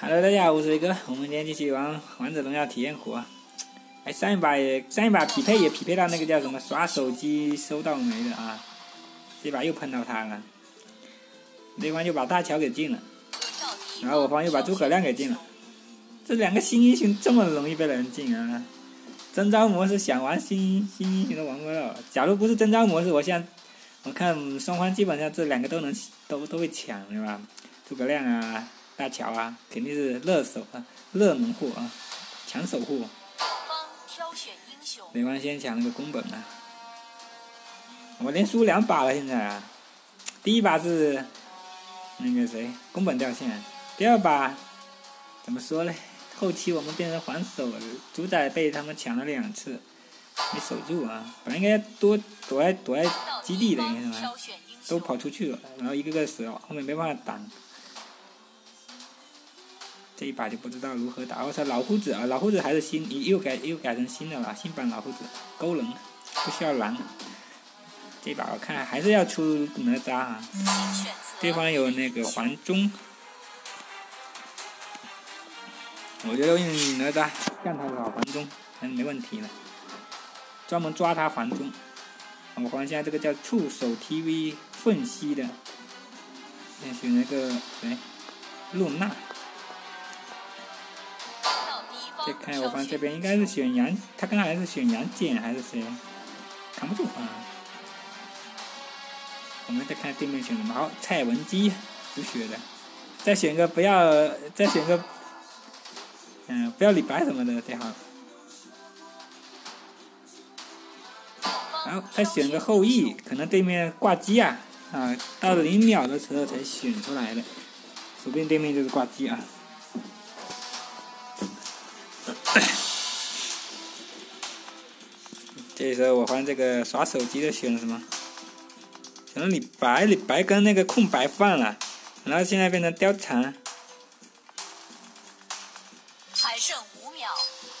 Hello， 大家好，我是雷哥，我们今天继续玩王者荣耀体验活。哎，上一把匹配也匹配到那个叫什么刷手机收到没的啊，这把又碰到他了。对方就把大乔给禁了，然后我方又把诸葛亮给禁了。这两个新英雄这么容易被人禁啊！征召模式想玩新英雄都玩不到。假如不是征召模式，我看双方基本上这两个都会抢，对吧？诸葛亮啊。大乔啊，肯定是热门货啊，抢手货。对方先抢那个宫本啊，我连输2把了现在啊。第一把是那个谁宫本掉线，第二把怎么说呢？后期我们变成还手了，主宰被他们抢了2次，没守住啊。本来应该多躲在基地的，是吧？都跑出去了，然后一个个死了，后面没办法挡。这一把就不知道如何打。我操，老胡子啊，老胡子还是新，又改成新的了，新版老胡子勾人，不需要蓝。这把我看还是要出哪吒啊。对方有那个黄忠，我觉得用哪吒干他老黄忠还是没问题的，专门抓他黄忠。我换一下这个叫触手 TV 缝隙的，先选那个谁，露娜。再看我方这边应该是选杨，他刚才是选杨戬还是谁？扛不住啊！我们再看对面选什么？好，蔡文姬补血的，再选个不要李白什么的最好。然后再选个后羿，可能对面挂机啊，到了0秒的时候才选出来的，说不定对面就是挂机啊。这时候我方这个耍手机的选什么？选了李白跟那个空白放了，然后现在变成貂蝉。 还剩5秒。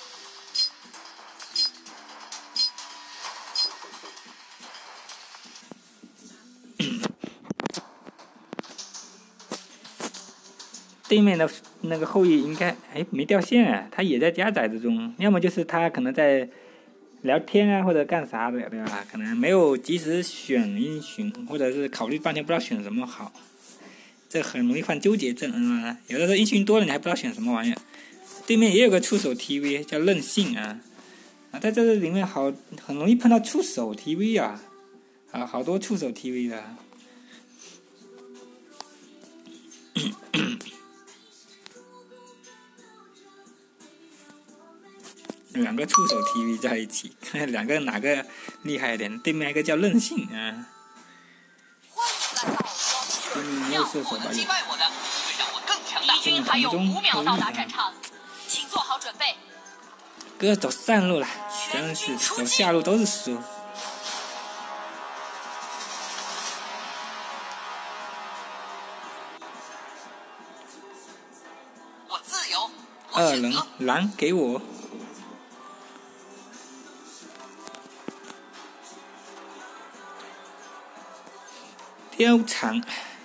对面的那个后羿应该没掉线啊，他也在加载之中，要么就是他可能在聊天啊或者干啥的，对吧？可能没有及时选英雄，或者是考虑半天不知道选什么好，这很容易犯纠结症啊。有的时候英雄多了你还不知道选什么玩意儿。对面也有个触手 TV 叫任性啊，在这里面很容易碰到触手 TV 啊，好多触手 TV 的。2个触手 TV 在一起，看2个哪个厉害一点。对面一个叫任性啊，对面没有射手吧？ 敌军还有5秒到达战场，请做好准备。 哥走上路了，真是走下路都是输。 我自由。 2人蓝给我。貂蝉，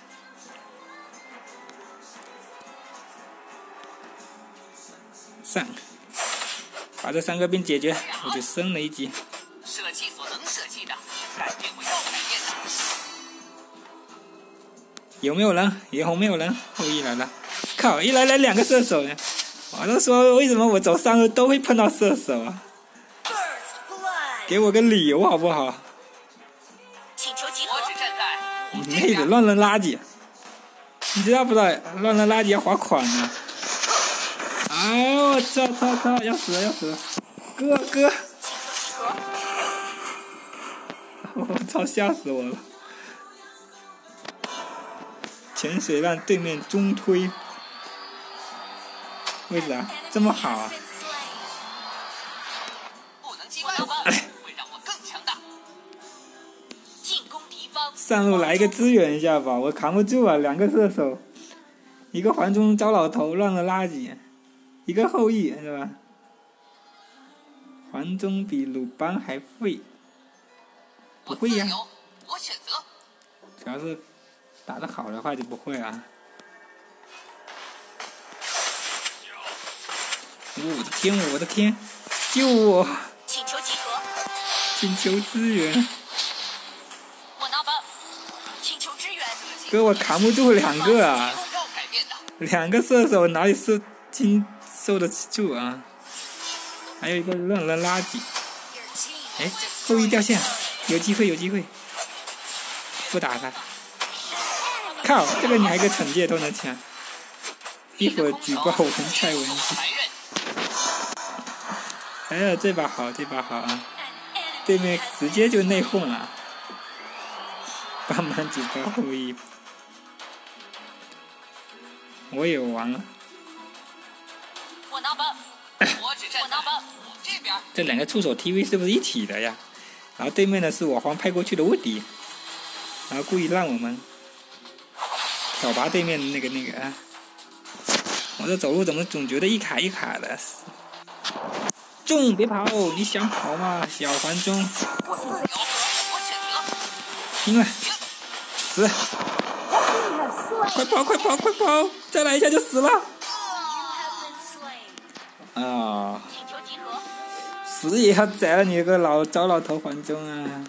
上，把这3个兵解决，我就升了1级。 设计所能设计的，改变会要改变的。 有没有人？野红没有人，后羿来了。靠，一来2个射手呢！我都说为什么我走上路都会碰到射手啊？给我个理由好不好？妹子乱扔垃圾，你知道不知道？乱扔垃圾要罚款的。哎呦我操！要死了！哥！我操！吓死我了！潜水让对面中推，为啥这么好啊？上路来一个支援一下吧，我扛不住啊！2个射手，一个黄忠糟老头乱了垃圾，一个后羿是吧？黄忠比鲁班还废，不会呀？主要是打得好的话就不会啊。 我的天，我的天！救我！ 请求集合。 请求支援！ 我拿 buff。请求支援。 哥，我扛不住2个啊！2个射手哪里受得住啊？还有一个乱扔垃圾。哎，后羿掉线，有机会，有机会！不打他。靠，这个你还个惩戒都能抢！一会儿举报文蔡文姬。哎呀，这把好，这把好啊！对面直接就内讧了，帮忙举报后羿。我也完了。 我拿 buff。我拿 buff。这边。 这2个触手 TV 是不是一体的呀？然后对面的是我方派过去的卧底，然后故意让我们挑拔对面的那个啊！我这走路怎么总觉得一卡一卡的？中，别跑！你想跑吗，小环中？拼了！死！快跑！快跑！快跑！再来一下就死了！啊！死也要宰了你个糟老头环中啊！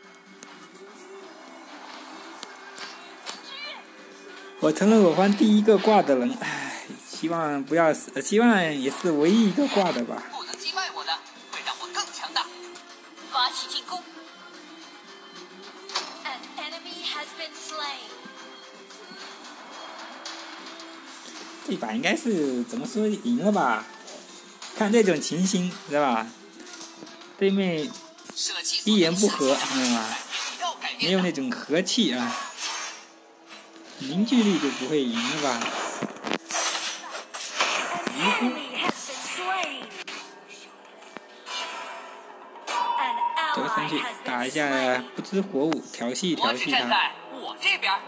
我成了我方第1个挂的人，唉，希望不要死，希望也是唯一一个挂的吧。 不能击败我的，会让我更强大。发起进攻。An enemy has been slain。 这把应该是怎么说赢了吧？看这种情形，是吧？对面一言不合，没有那种和气啊，凝聚力就不会赢了吧？走上去打一下不知火舞，调戏他。 我这边。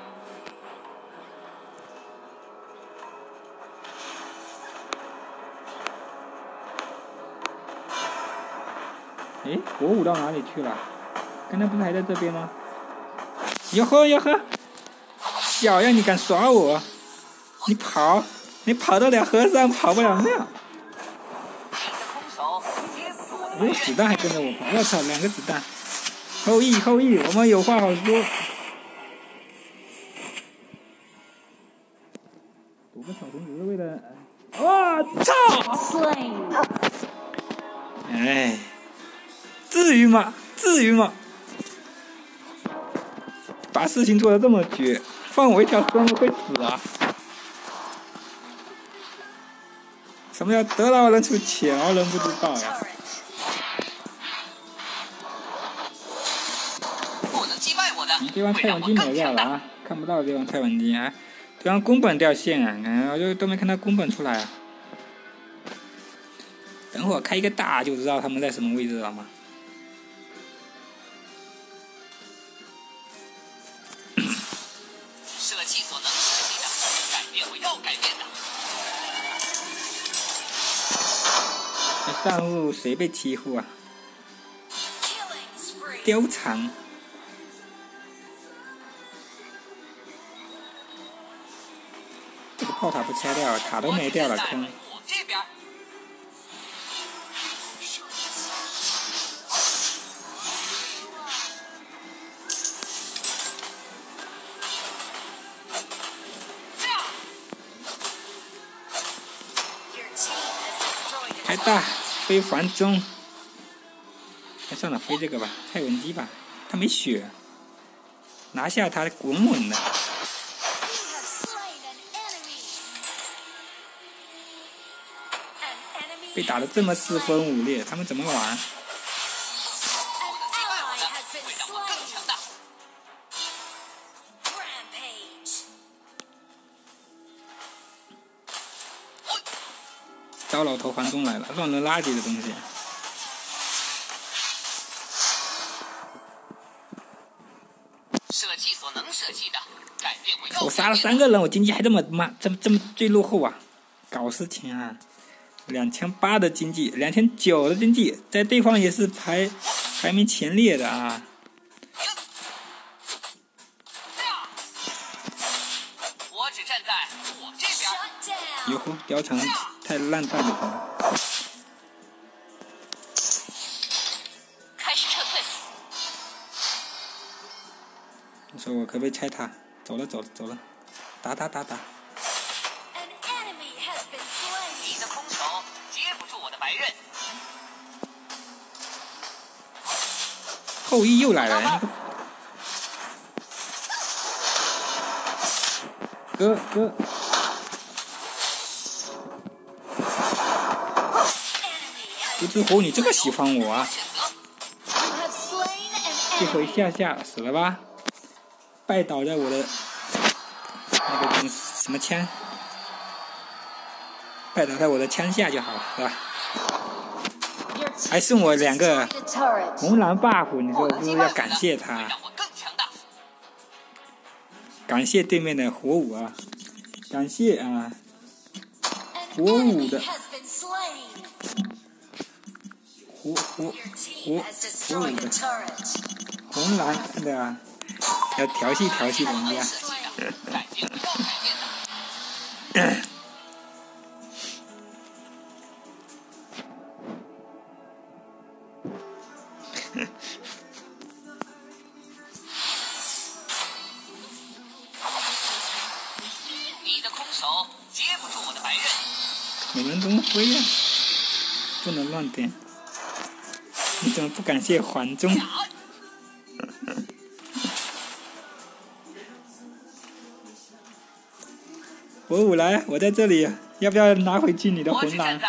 哎，火舞到哪里去了？刚才不是还在这边吗？哟呵哟呵，小样，你敢耍我？你跑得了和尚，跑不了庙。哎，子弹还跟着我跑，我操，2个子弹！后羿，我们有话好说。躲个草丛只是为了……我操！哎，至于吗？把事情做得这么绝，放我一条生路会死啊！什么叫得饶人处且饶人不知道呀？你对方蔡文姬没掉了啊，看不到对方蔡文姬啊，对方宫本掉线啊，我就都没看到宫本出来啊。等会儿开一个大就知道他们在什么位置了吗？ 舍弃所能舍弃的，改变我要改变的。 上路谁被欺负啊？貂蝉。这个炮塔不拆掉，塔都没掉了，坑。开大飞环中，算了，飞这个吧，蔡文姬吧，他没血，拿下他稳稳的。被打得这么4分5裂，他们怎么玩？糟老头环中来了，乱扔垃圾的东西。 舍弃所能舍弃的，改变我要。 我杀了3个人，我经济还这么慢，这么最落后啊！搞事情啊！2800的经济，2900的经济，在对方也是排名前列的啊！ 我只站在我这边。 哟呵，貂蝉太烂蛋了。 我说我可不可以拆他？走了，打！ 你的空手接不住我的白刃。 后羿又来了，那个哥。不知火，你这个喜欢我啊！最后一下死了吧？拜倒在我的那个什么枪，拜倒在我的枪下就好了，是吧？还送我2个红蓝 buff， 你说我不是要感谢他？感谢对面的火舞啊！感谢啊，火舞的火舞的红蓝的啊，要调戏人家。 你的空手接不住我的白刃。 美人中飞呀，不能乱点。你怎么不感谢环中？火舞来，我在这里，要不要拿回去你的红蓝？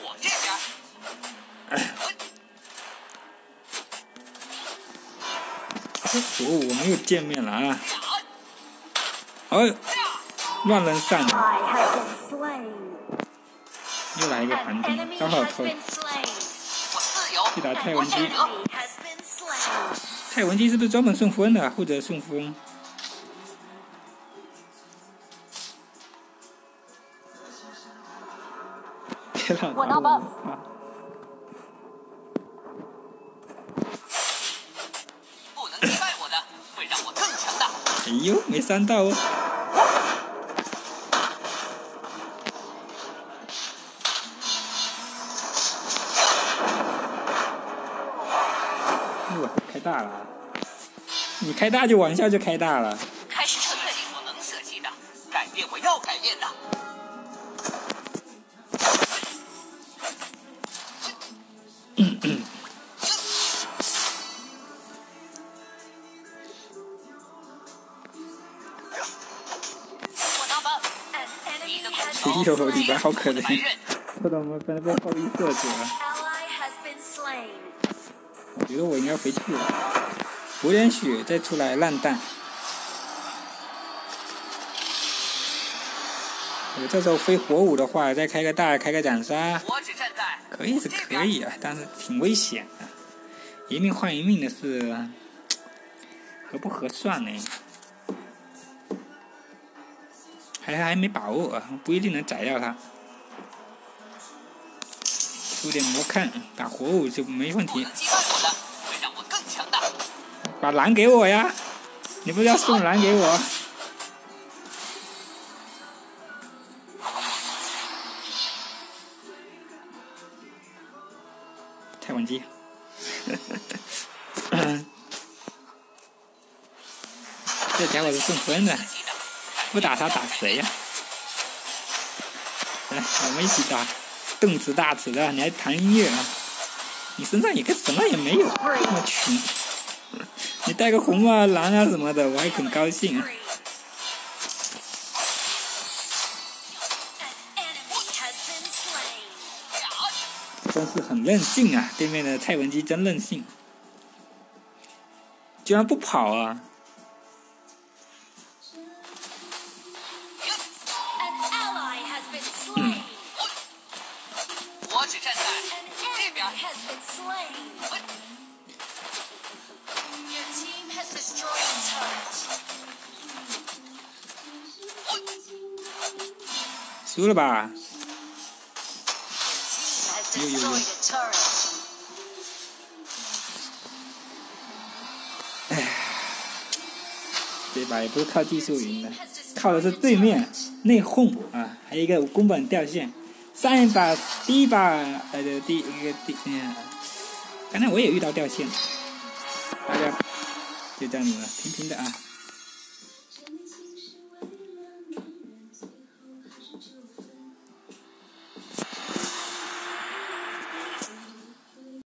火舞，我们又见面了啊！哎，乱人散了。又来一个环中，刚好偷。去打蔡文姬。蔡文姬是不是专门送分的，或者送分？别让他我啊！ 不能击败我的，会让我更强大。 哎呦，没伤到哦。开大了，你开大就玩笑就开大了。 开始彻底我能设计的，改变我要改变的。 哎呦，里边好可怜，拖到我们被后羿射死了。我觉得我应该回去了，补点血再出来烂蛋。我这时候飞火舞的话，再开个大，开个斩杀，可以是可以啊，但是挺危险的。一命换一命的是合不合算呢？还没把握啊，不一定能宰掉他。出点魔看，打火舞就没问题。把蓝给我呀！你不是要送蓝给我？蔡文姬，这家伙是送分的，不打他打谁呀？来，我们一起打。动词大词的，你还弹音乐啊？你身上也跟什么也没有，这么穷。你带个红啊、蓝啊什么的，我还很高兴。真是很任性啊！对面的蔡文姬真任性，居然不跑啊！ 我只站在这边。 输了吧？有。哎，这把也不是靠技术赢的，靠的是对面内讧啊，还有一个宫本掉线。上一把第一把刚才我也遇到掉线，大家就这样子了，平平的啊。